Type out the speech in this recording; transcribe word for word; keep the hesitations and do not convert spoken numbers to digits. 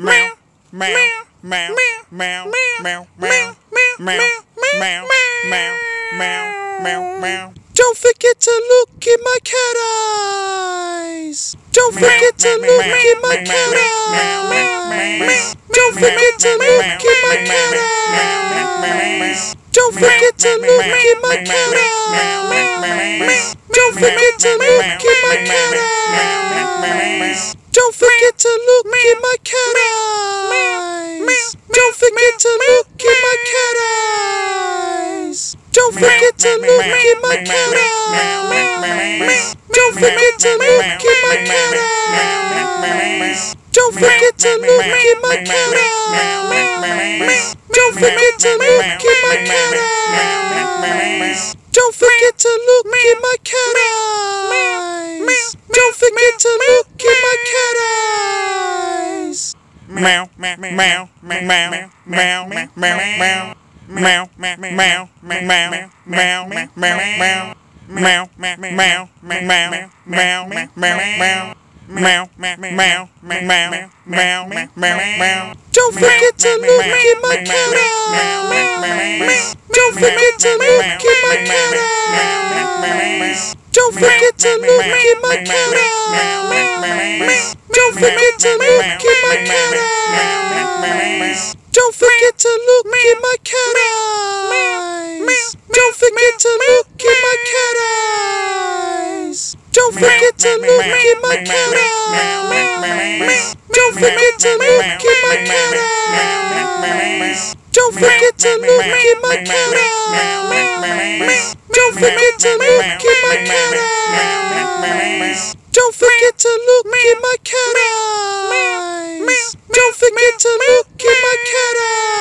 meow, meow, meow, meow, meow, meow, meow, meow, meow, meow, meow, meow. Don't forget to look in my cat eyes. Don't forget to look in my cat eyes. Don't forget to look in my cat eyes. Don't forget to look in my cat eyes. Don't forget to look in my cat eyes. Don't forget to look in my cat eyes. Don't forget to look in my cat eyes. Don't forget to look in my cat eyes. Don't forget to look in my cat eyes. Don't forget to look in my cat eyes. Don't forget to look in my cat eyes. Don't forget to look in my cat eyes. Don't forget to look in my cat eyes. Meow, meow, meow, meow, meow, meow, meow, meow. Meow, meow, meow, meow, meow, meow, meow, meow. Meow, meow, meow, meow, meow, meow, meow, meow. Meow, meow, meow, meow, meow, meow, meow. Don't forget to look in my cat eyes. Don't forget to look in my cat eyes. Don't forget to look in my cat eyes. Don't forget to look in my cat eyes. Don't forget to look in my cat eyes. Don't forget to look in my cat eyes. Don't forget to look in my cat eyes. Don't forget to look in my cat eyes. Don't forget to look in my cat eyes. Don't forget to look in my cat eyes. Don't forget to look in my cat eyes. Don't forget to look in my cat eyes.